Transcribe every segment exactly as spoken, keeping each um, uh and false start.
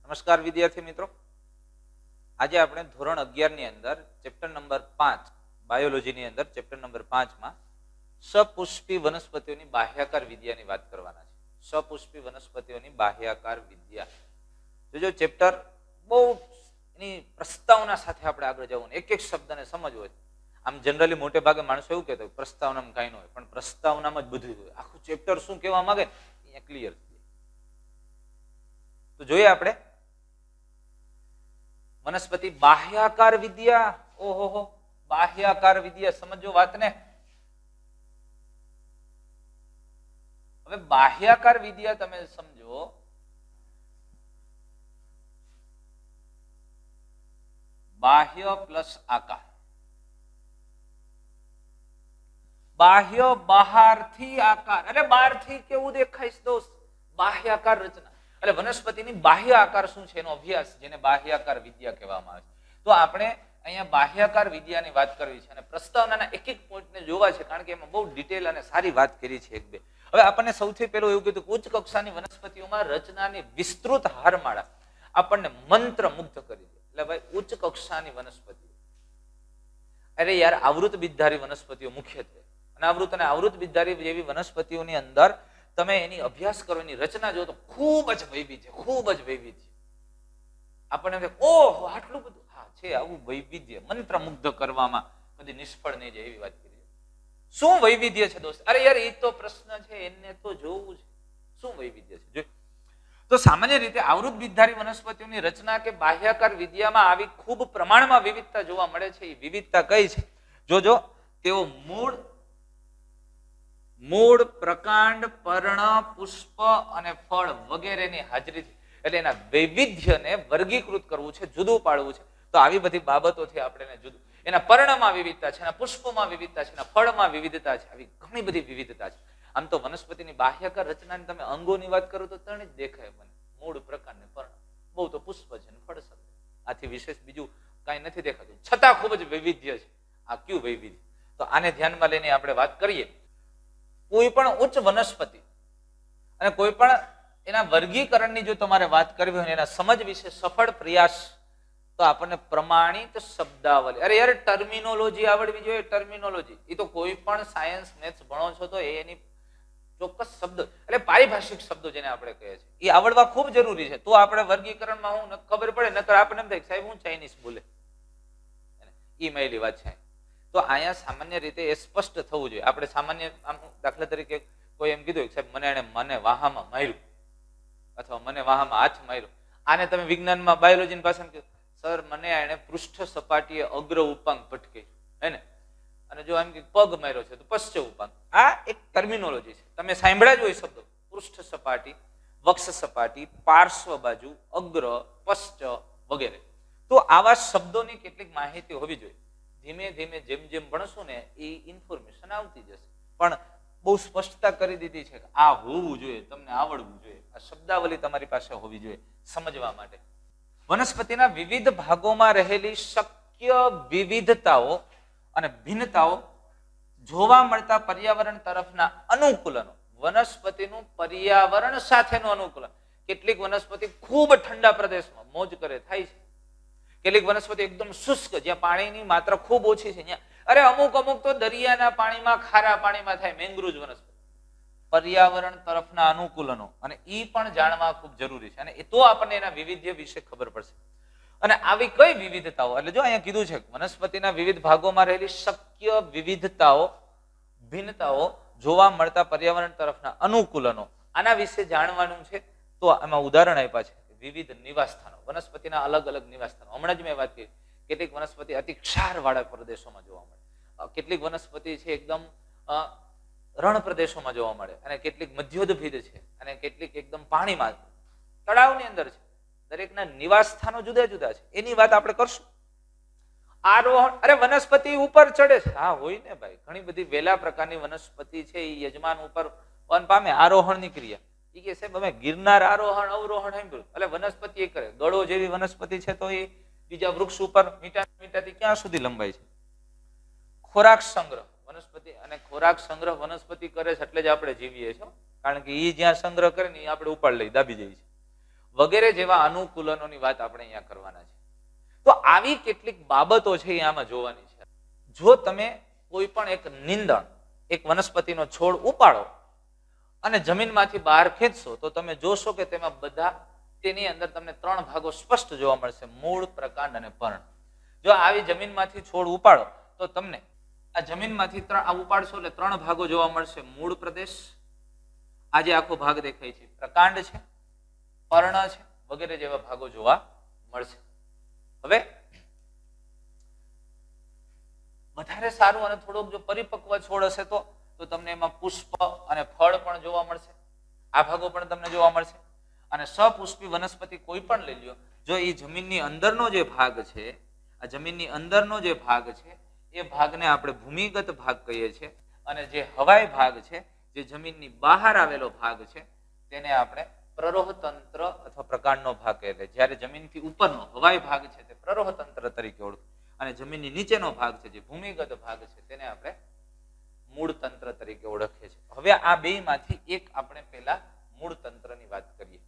નમસ્કાર વિદ્યાર્થી મિત્રો, આજે આપણે ધોરણ અગિયાર ની અંદર ચેપ્ટર નંબર પાંચ બાયોલોજી ની અંદર ચેપ્ટર નંબર પાંચ માં સપુષ્પી વનસ્પતિઓની બાહ્યાકાર વિદ્યાની વાત કરવાના છે. સપુષ્પી વનસ્પતિઓની બાહ્યાકાર વિદ્યા જો ચેપ્ટર બહુ એની પ્રસ્તાવના સાથે આપણે આગળ જવું, એક એક શબ્દને સમજવો હોય. આમ જનરલી મોટે ભાગે માણસો એવું કહેતા હોય પ્રસ્તાવનામાં કાંઈ ન હોય, પણ પ્રસ્તાવનામાં જ બધું હોય. આખું ચેપ્ટર શું કહેવા માંગે અહીંયા ક્લિયર થઈ જાય. તો જોઈએ આપણે વનસ્પતિ બાહ્યાકાર વિદ્યા. ઓહો, બાહ્યાકાર વિદ્યા સમજો વાતને. હવે બાહ્યાકાર વિદ્યા તમે સમજો. બાહ્ય પ્લસ આકાર. બાહ્ય બહારથી આકાર, એટલે બહારથી કેવું દેખાય છે દોસ્ત? બાહ્યાકાર રચના. એટલે વનસ્પતિની બાહ્ય આકાર શું છે એનો અભ્યાસ, જેને બાહ્યાકાર વિદ્યા કહેવામાં આવે છે. તો આપણે અહીંયા બાહ્યાકાર વિદ્યાની વાત કરવી છે અને પ્રસ્તાવનાના એક એક પોઈન્ટને જોવા છે, કારણ કે એમાં બહુ ડિટેલ અને સારી વાત કરી છે એક બે. હવે આપણને સૌથી પહેલું એવું કીધું કે ઉચ્ચ કક્ષાની વનસ્પતિઓમાં રચનાની વિસ્તૃત હારમાળા આપણને મંત્ર મુગ્ધ કરી દે. એટલે ભાઈ ઉચ્ચ કક્ષાની વનસ્પતિઓ, અરે યાર આવૃત બીજધારી વનસ્પતિઓ મુખ્યત્વે, અનાવૃત અને આવૃત બીજધારી જેવી વનસ્પતિઓની અંદર તમે એની અભ્યાસ કરો, એની રચના જો તો ખૂબ જ વૈવિધ્ય, ખૂબ જ વૈવિધ્ય. આપણને ઓહો આટલું બધું, હા છે આવું વૈવિધ્ય, મંત્ર મુગ્ધ કરવામાં કદી નિષ્ફળ નહીં જાય એવી વાત કરી. શું વૈવિધ્ય છે દોસ્ત? અરે યાર એ તો પ્રશ્ન છે, એને તો જોવું છે શું વૈવિધ્ય છે. જો તો સામાન્ય રીતે આવૃત બીજધારી વનસ્પતિઓની રચના કે બાહ્યાકાર વિદ્યામાં આવી ખૂબ પ્રમાણમાં વિવિધતા જોવા મળે છે. એ વિવિધતા કઈ છે? જોજો, તેઓ મૂળ મૂળ પ્રકાંડ, પર્ણ, પુષ્પ અને ફળ વગેરેની હાજરીથી, એટલે એના વૈવિધ્યને વર્ગીકૃત કરવું છે, જુદું પાડવું છે. તો આવી બધી બાબતોથી આપણે જુદું, એના પર્ણમાં વિવિધતા છે, એના પુષ્પમાં વિવિધતા છે, એના ફળમાં વિવિધતા છે, આવી ઘણી બધી વિવિધતા છે. આમ તો વનસ્પતિની બાહ્યાકાર રચનાની તમે અંગોની વાત કરો તો ત્રણ જ દેખાય મને, મૂળ, પ્રકાંડ ને પર્ણ. બહુ તો પુષ્પ છે ને ફળ છે, આથી વિશેષ બીજું કાંઈ નથી દેખાતું, છતાં ખૂબ જ વૈવિધ્ય છે. આ કયું વૈવિધ્ય? તો આને ધ્યાનમાં લઈને આપણે વાત કરીએ. કોઈ પણ ઉચ્ચ વનસ્પતિ અને કોઈ પણ એના વર્ગીકરણની જો તમારે વાત કરવી હોય, એના સમજ વિશે સફળ પ્રયાસ, તો આપણને પ્રમાણિત શબ્દાવલી, અરે યાર ટર્મિનોલોજી આવડવી જોઈએ. ટર્મિનોલોજી એ તો કોઈ પણ સાયન્સ મેથ્સ ભણો છો તો એની ચોક્કસ શબ્દ, એટલે પારિભાષિક શબ્દો જેને આપણે કહીએ છીએ, એ આવડવા ખૂબ જરૂરી છે. તો આપણે વર્ગીકરણમાં હું ખબર પડે, નકર આપણને એમ થાય સાહેબ હું ચાઇનીઝ બોલે, એ માયલી વાત છે. તો અહીંયા સામાન્ય રીતે એ સ્પષ્ટ થવું જોઈએ. આપણે સામાન્ય આમ દાખલા તરીકે કોઈ એમ કીધું સાહેબ મને એને મને વાહામાં માર્યું, અથવા મને વાહામાં હાથ માર્યો, આને તમે વિજ્ઞાનમાં બાયોલોજીની ભાષામાં કહ્યું સર મને એને પૃષ્ઠ સપાટીએ અગ્ર ઉપાંગ ભટકે હે ને, અને જો એમ કે પગ માર્યો છે તો પશ્ચ ઉપાંગ. આ એક ટર્મિનોલોજી છે, તમે સાંભળ્યા જ હોય શબ્દો, પૃષ્ઠ સપાટી, વક્ષ સપાટી, પાર્શ્વ બાજુ, અગ્ર, પશ્ચ વગેરે. તો આવા શબ્દોની કેટલીક માહિતી હોવી જોઈએ. ધીમે ધીમે જેમ જેમ ભણશું ને એ ઇન્ફોર્મેશન આવતી જશે. પણ બહુ સ્પષ્ટતા કરી દીધી છે કે આ હોવું જોઈએ, તમને આવડવું જોઈએ, આ શબ્દાવલી તમારી પાસે હોવી જોઈએ સમજવા માટે. વનસ્પતિના વિવિધ ભાગોમાં રહેલી શક્ય વિવિધતાઓ અને ભિન્નતાઓ જોવા મળતા પર્યાવરણ તરફના અનુકૂલનો. વનસ્પતિનું પર્યાવરણ સાથેનું અનુકૂલન. કેટલીક વનસ્પતિ ખૂબ ઠંડા પ્રદેશમાં મોજ કરે થાય છે, કેટલીક વનસ્પતિ એકદમ શુષ્ક, જ્યાં પાણીની માત્રા ખૂબ ઓછી છે, ત્યાં અરે અમુક અમુક તો દરિયાના પાણીમાં, ખારા પાણીમાં થાય, મેંગ્રુવ વનસ્પતિ. પર્યાવરણ તરફના અનુકૂલનો, અને એ પણ જાણવા ખૂબ જરૂરી છે, અને એ તો આપણને એના વિવિધ્ય વિશે ખબર પડશે. અને આવી કઈ વિવિધતાઓ, એટલે જો અહીંયા કીધું છે વનસ્પતિના વિવિધ ભાગોમાં રહેલી શક્ય વિવિધતાઓ, ભિન્નતાઓ જોવા મળતા પર્યાવરણ તરફના અનુકૂલનો, આના વિશે જાણવાનું છે. તો એમાં ઉદાહરણ આપ્યા છે વિવિધ નિવાસસ્થાનો, વનસ્પતિના અલગ અલગ નિવાસસ્થાનો. હમણાં જ મેં વાત કરી, કેટલીક વનસ્પતિ અતિ ક્ષારવાળા પ્રદેશોમાં જોવા મળે, કેટલીક વનસ્પતિ છે એકદમ રણ પ્રદેશોમાં જોવા મળે, અને કેટલીક મધ્યોદભીદ છે, અને કેટલીક એકદમ પાણીમાં તળાવની અંદર છે. દરેકના નિવાસ સ્થાનો જુદા જુદા છે, એની વાત આપણે કરશું. આરોહણ, અરે વનસ્પતિ ઉપર ચડે છે, હા હોય ને ભાઈ, ઘણી બધી વેલા પ્રકારની વનસ્પતિ છે એ યજમાન ઉપર વન પામે. આરોહણની ક્રિયા એ કે સાહેબ અમે ગિરનાર આરોહણ અવરોહણ સાંભળ્યું, એટલે વનસ્પતિ એ કરે. ગળો જેવી વનસ્પતિ છે તો એ બીજા વૃક્ષ ઉપર મીઠા મીઠાથી ક્યાં સુધી લંબાય છે. ખોરાક સંગ્રહ, વનસ્પતિ અને ખોરાક સંગ્રહ વનસ્પતિ કરે છે એટલે જ આપણે જીવીએ છીએ, કારણ કે એ જ્યાં સંગ્રહ કરે ને એ આપણે ઉપાડ લઈ દાબી જઈએ છીએ. વગેરે જેવા અનુકૂલનોની વાત આપણે અહીંયા કરવાના છે. તો આવી કેટલીક બાબતો છે એ આમાં જોવાની છે. જો તમે કોઈ પણ એક નિંદણ એક વનસ્પતિનો છોડ ઉપાડો અને જમીનમાંથી બહાર ખેંચશો તો તમે જોશો કે તેમાં બધા તેની અંદર તમને ત્રણ ભાગો સ્પષ્ટ જોવા મળશે: મૂળ, પ્રકાંડ અને પર્ણ. જો આવી જમીનમાંથી છોડ ઉપાડો તો તમને આ જમીનમાંથી ત્રણ આ ઉપાડશો એટલે ત્રણ ભાગો જોવા મળશે: મૂળ પ્રદેશ, આ જે આખો ભાગ દેખાય છે, પ્રકાંડ છે, પર્ણ છે, વગેરે જેવા ભાગો જોવા મળશે. હવે વધારે સારું અને થોડોક જો પરિપક્વ છોડ હશે તો તો તમને એમાં પુષ્પ અને ફળ પણ જોવા મળશે. આ ભાગો પણ તમને જોવા મળશે. અને સપુષ્પી વનસ્પતિ કોઈ પણ લઈ લ્યો, જો એ જમીનની અંદરનો જે ભાગ છે, આ જમીનની અંદરનો જે ભાગ છે એ ભાગને આપણે ભૂમિગત ભાગ કહીએ છીએ, અને જે હવાઈ ભાગ છે, જે જમીનની બહાર આવેલો ભાગ છે, તેને આપણે પ્રરોહ તંત્ર અથવા પ્રકાંડનો ભાગ કહીએ. જ્યારે જમીનથી ઉપરનો હવાઈ ભાગ છે તે પ્રરોહ તંત્ર તરીકે ઓળખે, અને જમીનની નીચેનો ભાગ છે જે ભૂમિગત ભાગ છે તેને આપણે મૂળ તંત્ર તરીકે ઓળખીએ છીએ. હવે આ બે માંથી એક આપણે પહેલા મૂળ તંત્રની વાત કરીએ.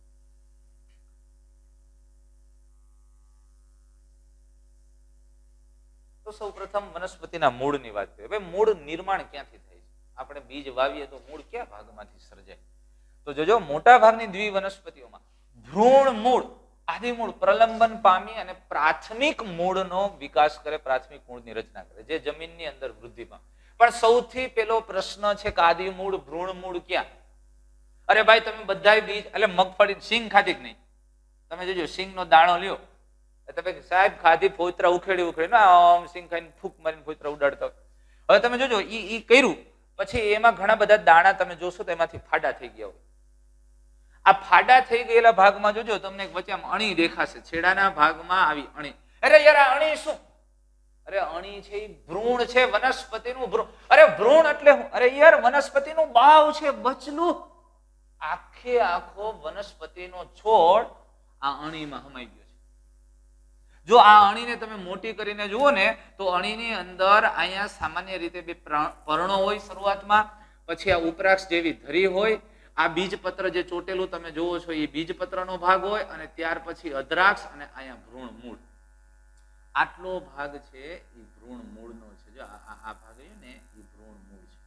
તો સૌ પ્રથમ વનસ્પતિના મૂળની વાત કરીએ. હવે મૂળ નિર્માણ ક્યાંથી થાય છે? આપણે બીજ વાવીએ તો મૂળ કયા ભાગમાંથી સર્જાય? તો જોજો, મોટા ભાગની દ્વિ વનસ્પતિઓમાં ભ્રૂણ મૂળ, આદિ મૂળ પ્રલંબન પામી અને પ્રાથમિક મૂળનો વિકાસ કરે, પ્રાથમિક મૂળની રચના કરે, જે જમીનની અંદર વૃદ્ધિ પામે. પણ સૌથી પેલો પ્રશ્ન છે કે આદિ મૂળ, ભ્રૂણ મૂળ ક્યાં? અરે ભાઈ, તમે બધાય બીજ એટલે મગફળી સિંગ ખાધી કે નહીં? તમે જોજો, સિંગનો દાણો લ્યો, તમે સાહેબ ખાધી, ફોતરા ઉખેડી ઉખેડી આમ સિંગ ખાઈને ફૂંક મારીને ફોતરા ઉડાડતા. હવે તમે જોજો, ઈ ઈ કર્યું પછી એમાં ઘણા બધા દાણા તમે જોશો તો એમાંથી ફાડા થઈ ગયા હોય. આ ફાડા થઈ ગયેલા ભાગમાં જોજો તમને એક વચ્ચે આમ અણી દેખાશે, છેડાના ભાગમાં આવી અણી. અરે યાર, આ અણી શું? અરે અણી છે, ભ્રૂણ છે, વનસ્પતિનું ભ્રૂણ. અરે ભ્રૂણ એટલે શું? અરે યાર, વનસ્પતિનું બાવ છે, બચલું. આખે આખો વનસ્પતિનો છોડ આ અણીમાં હમાઈ ગયો છે. જો આ અણીને તમે મોટી કરીને જુઓ ને તો અણીની અંદર અહીંયા સામાન્ય રીતે બે પર્ણો હોય શરૂઆતમાં, પછી આ ઉપરાક્ષ જેવી ધરી હોય, આ બીજપત્ર જે ચોટેલું તમે જોવો છો એ બીજપત્રનો ભાગ હોય, અને ત્યાર પછી અદ્રાક્ષ, અને અહીંયા ભ્રૂણ મૂળ. આટલો ભાગ છે એ ભ્રૂણ મૂળનો છે. જો આ ભાગ છે ને એ ભ્રૂણ મૂળ છે.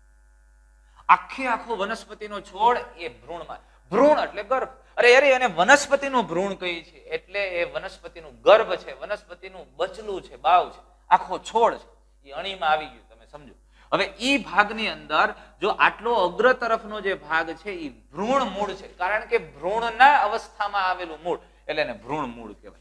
આખે આખો વનસ્પતિનો છોડ એ ભ્રૂણમાં. ભ્રૂણ એટલે ગર્ભ. અરે યાર, એને વનસ્પતિનું ભ્રૂણ કહી છે એટલે એ વનસ્પતિનું ગર્ભ છે, વનસ્પતિનું બચલું છે, બાવ છે, આખો છોડ છે, એ અણીમાં આવી ગયું. તમે સમજો. હવે ઈ ભાગની અંદર જો આટલો અગ્ર તરફનો જે ભાગ છે એ ભ્રૂણ મૂળ છે, કારણ કે ભ્રૂણના અવસ્થામાં આવેલું મૂળ એટલે એને ભ્રૂણ મૂળ કહેવાય.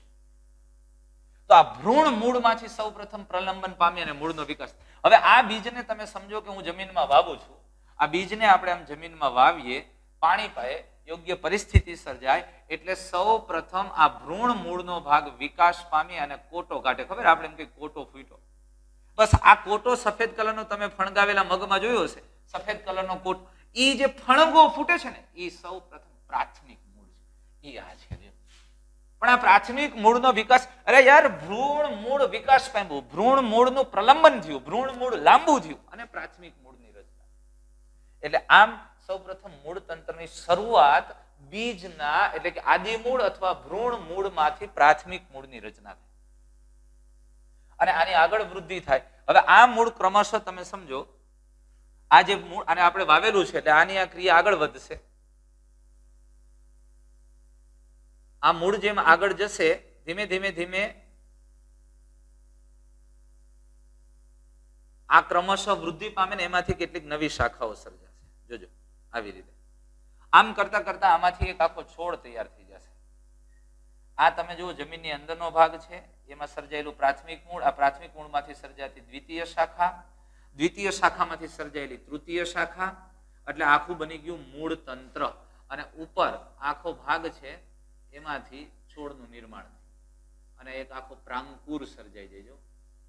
તો આ ભ્રૂણ મૂળમાંથી સૌ પ્રથમ પ્રલંબન પામી અને મૂળનો વિકાસ. હવે આ બીજને તમે સમજો કે હું જમીનમાં વાવું છું, આ બીજને આપણે આમ જમીનમાં વાવીએ, પાણી પાએ, યોગ્ય પરિસ્થિતિ સર્જાય એટલે સૌ પ્રથમ આ ભ્રૂણ મૂળનો ભાગ વિકાસ પામી અને કોટો કાઢે. ખબર આપણે એમ કે કોટો ફૂટ્યો, બસ આ કોટો સફેદ કલરનો તમે ફણગાવેલા મગમાં જોયો હશે, સફેદ કલરનો કોટ. ઈ જે ફણગો ફૂટે છે ને એ સૌ પ્રથમ પ્રાથમિક મૂળ છે. ઈ આ છે. પણ આ પ્રાથમિક મૂળનો વિકાસ, અરે યાર, ભ્રૂણ મૂળ વિકાસ પામ્યું, ભ્રૂણ મૂળનું પ્રલંબન થયું, ભ્રૂણ મૂળ લાંબુ થયું અને પ્રાથમિક મૂળની રચના. એટલે આમ સૌ પ્રથમ મૂળ તંત્રની શરૂઆત બીજના એટલે કે આદિ મૂળ અથવા ભ્રૂણ મૂળમાંથી પ્રાથમિક મૂળની રચના થાય અને આની આગળ વૃદ્ધિ થાય. હવે આ મૂળ ક્રમશઃ તમે સમજો, આ જે મૂળ આને આપણે વાવેલું છે એટલે આની આ ક્રિયા આગળ વધશે. આ મૂળ જેમ આગળ જશે ધીમે ધીમે ધીમે આ ક્રમશઃ વૃદ્ધિ પામે ને એમાંથી કેટલીક નવી શાખાઓ સર્જાશે. જોજો આવી રીતે આમ કરતા કરતા આમાંથી એક આખો છોડ તૈયાર થઈ જશે. આ તમે જુઓ જમીનની અંદરનો ભાગ છે, એમાં સર્જાયેલું પ્રાથમિક મૂળ, આ પ્રાથમિક મૂળમાંથી સર્જાતી દ્વિતીય શાખા, દ્વિતીય શાખામાંથી સર્જાયેલી તૃતીય શાખા, એટલે આખું બની ગયું મૂળ તંત્ર. અને ઉપર આખો ભાગ છે એમાંથી છોડનું નિર્માણ અને એક આખો પ્રાંકુર સર્જાઈ જાય.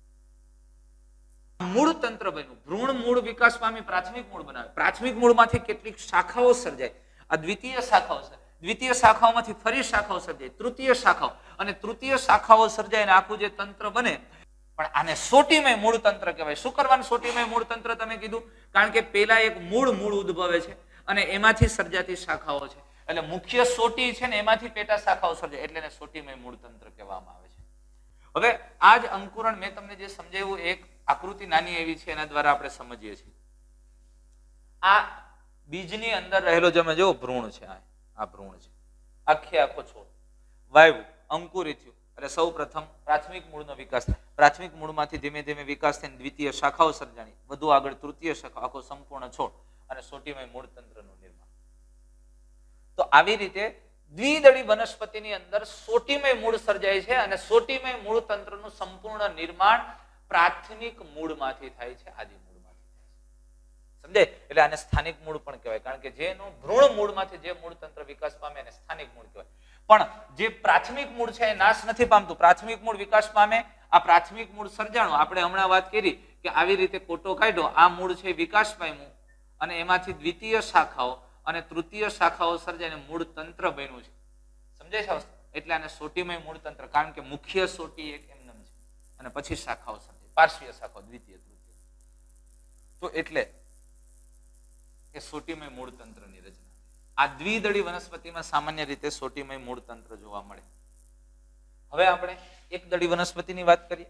મૂળ તંત્ર બન્યું, ભ્રૂણ મૂળ વિકાસ પામી પ્રાથમિક મૂળ બનાવે, પ્રાથમિક મૂળમાંથી કેટલીક શાખાઓ સર્જાય, આ દ્વિતીય શાખાઓ છે, દ્વિતીય શાખાઓમાંથી ફરી શાખાઓ સર્જાય, તૃતીય શાખાઓ, અને તૃતીય શાખાઓ સર્જાય અને આખું જે તંત્ર બને. પણ આને સોટીમય મૂળ તંત્ર કહેવાય. શું કરવાનું સોટીમય મૂળ તંત્ર તમે કીધું? કારણ કે પેલા એક મૂળ મૂળ ઉદ્ભવે છે અને એમાંથી સર્જાતી શાખાઓ છે. એટલે મુખ્ય સોટી છે ને એમાંથી પેટા શાખાઓ સર્જાય એટલે એને સોટીમય મૂળ તંત્ર કહેવામાં આવે છે. હવે આ જ અંકુરણ મેં તમને જે સમજાવ્યું એક આકૃતિ નાની એવી છે એના દ્વારા આપણે સમજીએ છીએ. આ બીજની અંદર રહેલો તમે જો ભ્રૂણ છે, આ ભ્રૂણ છે, આખે આખો છોડ વાવ્યું, અંકુરિત થયું એટલે સૌ પ્રથમ પ્રાથમિક મૂળનો વિકાસ થાય. પ્રાથમિક મૂળમાંથી ધીમે ધીમે વિકાસ થઈને દ્વિતીય શાખાઓ સર્જાણી, વધુ આગળ તૃતીય શાખા, આખો સંપૂર્ણ છોડ અને સોટીમય મૂળ તંત્રનું નિર્માણ. તો આવી રીતે દ્વિદળી વનસ્પતિની અંદર સોટીમય મૂળ સર્જાય છે અને સોટીમય મૂળ તંત્રનું સંપૂર્ણ નિર્માણ પ્રાથમિક મૂળમાંથી થાય છે, આદિ મૂળમાંથી થાય છે. સમજાય? એટલે આને સ્થાનિક મૂળ પણ કહેવાય, કારણ કે જેનું ભ્રૂણ મૂળમાંથી જે મૂળ તંત્ર વિકાસ પામે એને સ્થાનિક મૂળ કહેવાય. પણ જે પ્રાથમિક મૂળ છે એ નાશ નથી પામતું. પ્રાથમિક મૂળ વિકાસ પામે, આ પ્રાથમિક મૂળ સર્જાણું. આપણે હમણાં વાત કરી કે આવી રીતે કોટો કાઢ્યો, આ મૂળ છે વિકાસ પામ્યું અને એમાંથી દ્વિતીય શાખાઓ અને તૃતીય શાખાઓ સર્જાઈને મૂળ તંત્ર બન્યું છે. સમજાય છે? એટલે આને સોટીમય મૂળ તંત્ર, કારણ કે મુખ્ય સોટી એક એમનેમ છે અને પછી શાખાઓ સર્જાય, પાર્શ્વીય શાખાઓ દ્વિતીય તૃતીય. તો એટલે એ સોટીમય મૂળ તંત્રની રચના. આ દ્વિદળી વનસ્પતિમાં સામાન્ય રીતે સોટીમય મૂળ તંત્ર જોવા મળે. હવે આપણે એક દળી વનસ્પતિની વાત કરીએ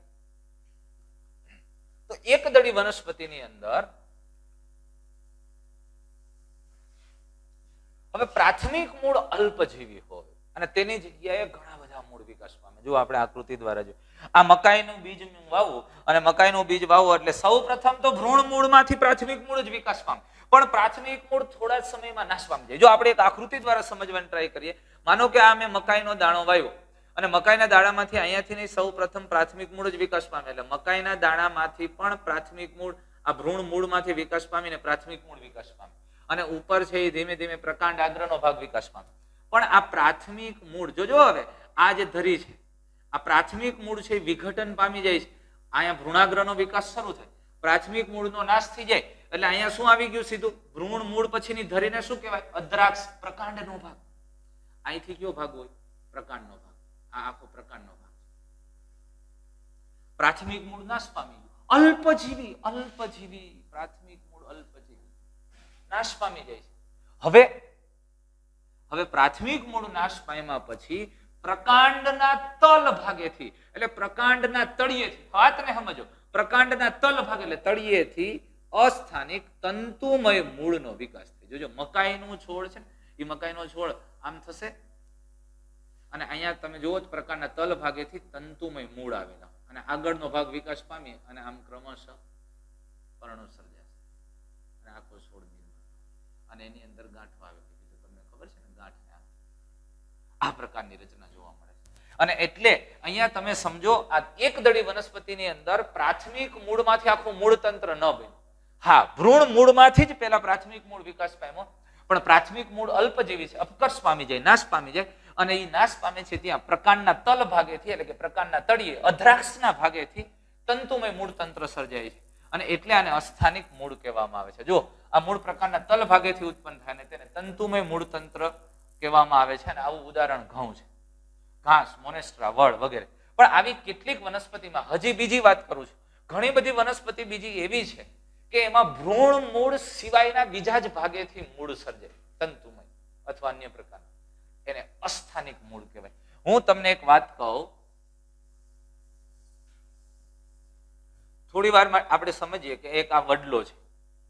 તો એક દળી વનસ્પતિની અંદર હવે પ્રાથમિક મૂળ અલ્પજીવી હોય અને તેની જગ્યાએ ઘણા બધા મૂળ વિકાસ પામે. જો આપણે આકૃતિ દ્વારા જો આ મકાઈનું બીજ વાવવું અને મકાઈનું બીજ વાવવું એટલે સૌ પ્રથમ તો ભ્રૂણ મૂળમાંથી પ્રાથમિક મૂળ જ વિકાસ પામે, પણ પ્રાથમિક મૂળ થોડા જ સમયમાં નાશ પામી જાય. જો આપણે એક આકૃતિ દ્વારા સમજવાની ટ્રાય કરીએ, માનો કે આ મેં મકાઈનો દાણો વાવ્યો અને મકાઈના દાણામાંથી અહીંયાથી નહીં, સૌ પ્રથમ પ્રાથમિક મૂળ જ વિકાસ પામે. એટલે મકાઈના દાણામાંથી પણ પ્રાથમિક મૂળ આ ભ્રૂણ મૂળમાંથી વિકાસ પામીને પ્રાથમિક મૂળ વિકાસ પામે અને ઉપર છે એ ધીમે ધીમે પ્રકાંડ આગ્રહનો ભાગ વિકાસ પામે. પણ આ પ્રાથમિક મૂળ જોજો, હવે આ જે ધરી છે આ પ્રાથમિક મૂળ છે વિઘટન પામી જાય છે. અહીંયા ભ્રૂણાગ્રહનો વિકાસ શરૂ થાય, પ્રાથમિક મૂળનો નાશ થઈ જાય એટલે અહીંયા શું આવી ગયું? સીધું ભ્રૂણ મૂળ પછીની ધરીને શું કહેવાય? અદ્રાક્ષ, પ્રકાંડનો ભાગ. અહીંથી કયો ભાગ હોય? પ્રકાંડનો ભાગ. આ આખો પ્રકાંડનો ભાગ. પ્રાથમિક મૂળ નાશ પામી ગયું. અલ્પજીવી, અલ્પજીવી પ્રાથમિક મૂળ અલ્પજીવી નાશ પામી જાય છે. હવે હવે પ્રાથમિક મૂળ નાશ પામ્યા પછી પ્રકાંડના તલ ભાગેથી એટલે પ્રકાંડના તળિયેથી, વાતને સમજો, પ્રકાંડના તલ ભાગ એટલે તળિયેથી અસ્થાનિક તંતુમય મૂળનો વિકાસ થાય. જોજો મકાઈનું છોડ છે ને, એ મકાઈનો છોડ આમ થશે અને અહીંયા તમે જુઓ પ્રકારના તલ ભાગેથી તંતુમય મૂળ આવેલા અને આગળનો ભાગ વિકાસ પામી અને આમ ક્રમશઃ પર્ણો સર્જાશે અને આખો છોડ નિર્માણ અને એની અંદર ગાંઠો આવે. તમને ખબર છે ને, ગાંઠ આ પ્રકારની રચના જોવા મળે છે. અને એટલે અહીંયા તમે સમજો, આ એક દળી વનસ્પતિની અંદર પ્રાથમિક મૂળમાંથી આખું મૂળ તંત્ર ન બન્યું. હા, ભ્રૂણ મૂળમાંથી જ પેલા પ્રાથમિક મૂળ વિકાસ પામ્યો, પણ પ્રાથમિક મૂળ અલ્પજીવી છે, અપકર્ષ પામી જાય, નાશ પામી જાય અને એ નાશ પામે છે ત્યાં પ્રકાંડના તલ ભાગેથી એટલે કે પ્રકાંડના તળિયે અદ્રાક્ષના ભાગેથી તંતુમય મૂળ તંત્ર સર્જાય છે અને એટલે આને અસ્થાનિક મૂળ કહેવામાં આવે છે. જો આ મૂળ પ્રકારના તલ ભાગેથી ઉત્પન્ન થાય ને તેને તંતુમય મૂળ તંત્ર કહેવામાં આવે છે અને આવું ઉદાહરણ ઘઉં છે, ઘાસ, મોનેસ્ટ્રા, વડ વગેરે. પણ આવી કેટલીક વનસ્પતિમાં હજી બીજી વાત કરું છું, ઘણી બધી વનસ્પતિ બીજી એવી છે કે એમાં ભ્રૂણ મૂળ સિવાયના બીજા જ ભાગેથી મૂળ સર્જાય, તંતુમય અથવા અન્ય પ્રકાર, એને અસ્થાનિક મૂળ કહેવાય. હું તમને એક વાત કહું, થોડી વાર આપણે સમજીએ કે એક આ વડલો છે,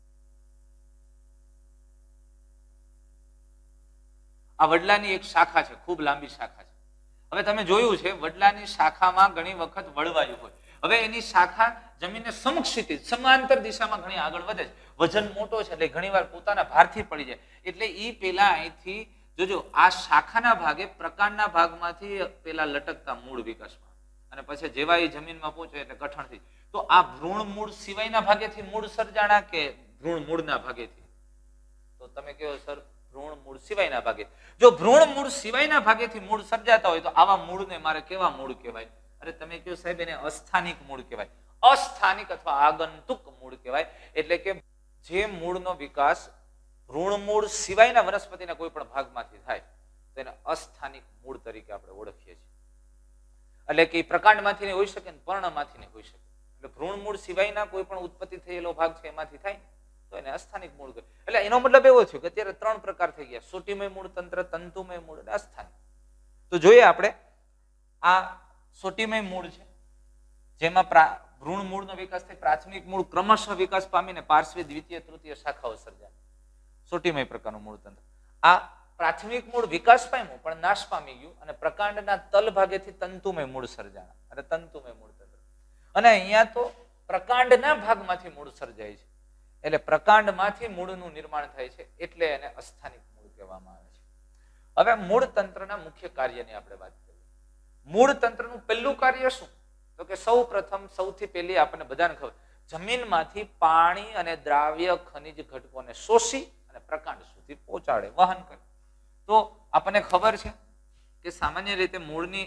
આ વડલાની એક શાખા છે, ખૂબ લાંબી શાખા છે. હવે તમે જોયું છે વડલાની શાખામાં ઘણી વખત વળવાયું હોય. હવે એની શાખા જમીનને સમક્ષિતિજ સમાંતર દિશામાં ઘણી આગળ વધે છે, વજન મોટો છે એટલે ઘણી વાર પોતાના ભારથી પડી જાય એટલે ઈ પેલા અહીંથી જોજો આ શાખાના ભાગે પ્રકાંડના ભાગમાંથી પેલા લટકતા મૂળ વિકાસમાં અને પછી જેવા એ જમીનમાં પહોંચે એટલે કઠણથી. તો આ ભ્રૂણ મૂળ સિવાયના ભાગેથી મૂળ સર્જાણા કે ભ્રૂણ મૂળના ભાગેથી? તો તમે કહો સર ભ્રૂણ મૂળ સિવાયના ભાગે. જો ભ્રૂણ મૂળ સિવાયના ભાગેથી મૂળ સર્જાતા હોય તો આવા મૂળને મારે કેવા મૂળ કહેવાય? અરે તમે કહો સાહેબ એને અસ્થાનિક મૂળ કહેવાય. અસ્થાનિક અથવા આગંતુક મૂળ કહેવાય. એટલે કે જે મૂળનો વિકાસ ભ્રૂણ મૂળ સિવાયના વનસ્પતિના કોઈ પણ ભાગમાંથી થાય તો એને અસ્થાનિક મૂળ તરીકે આપણે ઓળખીએ છીએ. એટલે કે પ્રકાંડમાંથી નહીં હોઈ શકે ને પર્ણમાંથી નહીં હોઈ શકે. એટલે ભ્રૂણ મૂળ સિવાયના કોઈ પણ ઉત્પત્તિ થયેલો ભાગ છે એમાંથી થાય તો એને અસ્થાનિક મૂળ કહે. એટલે એનો મતલબ એવો થયો કે અત્યારે ત્રણ પ્રકાર થઈ ગયા: સોટીમય મૂળ તંત્ર, તંતુમય મૂળ અને અસ્થાનિક. તો જોઈએ આપણે આ સોટીમય મૂળ છે, જેમાં ભ્રૂણ મૂળનો વિકાસ થઈ પ્રાથમિક મૂળ ક્રમશઃ વિકાસ પામીને પાર્શ્વી દ્વિતીય તૃતીય શાખાઓ સર્જાય. સોટીમય પ્રકારનું મૂળ તંત્ર. આ પ્રાથમિક મૂળ વિકાસ પામ્યું પણ નાશ પામી ગયું અને પ્રકાંડના તલ ભાગેથી તંતુમય મૂળ સર્જાણા અને તંતુમય મૂળ તંત્ર. અને અહીંયા તો પ્રકાંડના ભાગમાંથી મૂળ સર્જાય છે, એટલે પ્રકાંડમાંથી મૂળનું નિર્માણ થાય છે, એટલે એને અસ્થાનિક મૂળ કહેવામાં આવે છે. હવે મૂળ તંત્રના મુખ્ય કાર્યની આપણે વાત કરીએ. મૂળ તંત્રનું પહેલું કાર્ય શું? તો કે સૌ પ્રથમ સૌથી પહેલી આપણને બધાને ખબર, જમીનમાંથી પાણી અને દ્રાવ્ય ખનિજ ઘટકોને શોષી અને પ્રકાંડ સુધી પહોંચાડે, વહન કરે. તો આપણને ખબર છે કે સામાન્ય રીતે મૂળની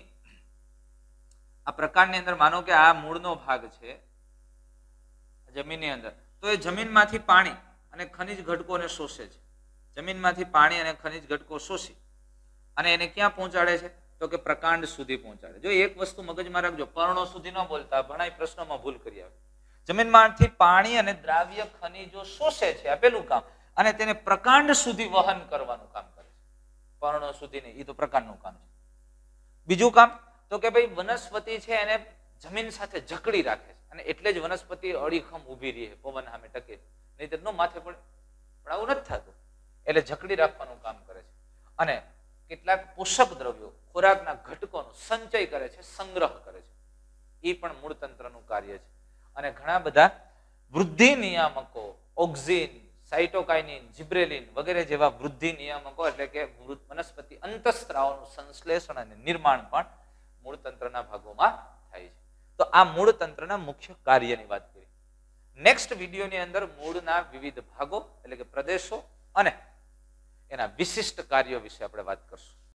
આ પ્રકાંડની અંદર માનો કે આ મૂળનો ભાગ છે જમીનની અંદર, તો એ જમીનમાંથી પાણી અને ખનિજ ઘટકોને શોષે છે. જમીનમાંથી પાણી અને ખનિજ ઘટકો શોષી અને એને ક્યાં પહોંચાડે છે? તો કે પ્રકાંડ સુધી પહોંચાડે. જો એક વસ્તુ મગજમાં રાખજો, પર્ણો સુધી ન બોલતા, ઘણા પ્રશ્નોમાં ભૂલ કરી આવે. જમીનમાંથી પાણી અને દ્રાવ્ય ખનિજો શોષે છે, આ પેલું કામ, અને તેને પ્રકાંડ સુધી વહન કરવાનું કામ કરે છે. પર્ણો સુધી નહીં, એ તો પ્રકાંડનું કામ છે. બીજું કામ તો કે ભાઈ વનસ્પતિ છે એને જમીન સાથે જકડી રાખે છે, અને એટલે જ વનસ્પતિ અડીખમ ઊભી રહે, પવન સામે ટકે, નહીં તો ન માથે પડે. પણ આવું નથી થતું, એટલે જકડી રાખવાનું કામ કરે છે. અને કેટલાક પોષક દ્રવ્યો, ખોરાકના ઘટકોનો સંચય કરે છે, સંગ્રહ કરે છે. એ પણ મૂળ તંત્રનું કાર્ય છે. અને ઘણા બધા વૃદ્ધિ નિયામકો, ઓક્ઝિન, સાઇટોકાઇનિન, જિબ્રેલિન વગેરે જેવા વૃદ્ધિ નિયામકો, એટલે કે વનસ્પતિ અંતઃસ્ત્રાવોનું સંશ્લેષણ અને નિર્માણ પણ મૂળ તંત્રના ભાગોમાં થાય છે. તો આ મૂળ તંત્રના મુખ્ય કાર્યની વાત કરી. નેક્સ્ટ વિડીયોની અંદર મૂળના વિવિધ ભાગો એટલે કે પ્રદેશો અને એના વિશિષ્ટ કાર્યો વિશે આપણે વાત કરશું.